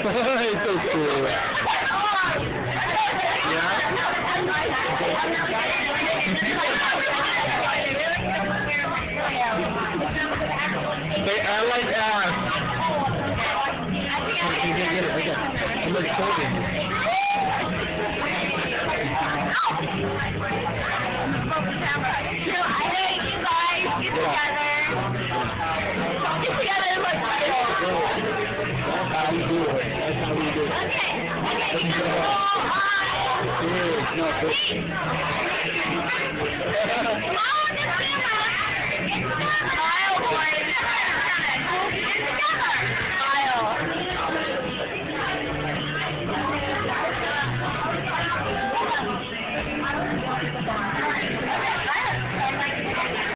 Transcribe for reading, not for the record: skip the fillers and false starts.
It's so cool. Hey, I like ass. You can get it. Look at. I'm like holding. That's how we do it. That's how we do it. It's not good.